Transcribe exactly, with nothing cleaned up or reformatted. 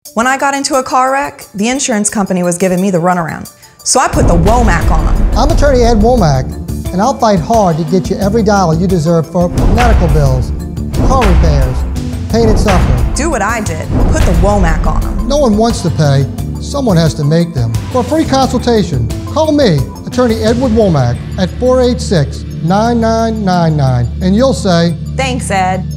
When I got into a car wreck, the insurance company was giving me the runaround. So I put the Womac on them. I'm attorney Ed Womac, and I'll fight hard to get you every dollar you deserve for medical bills, car repairs, pain and suffering. Do what I did. Put the Womac on them. No one wants to pay. Someone has to make them. For a free consultation, call me, attorney Edward Womac, at four eight six, nine nine nine nine, and you'll say, "Thanks, Ed."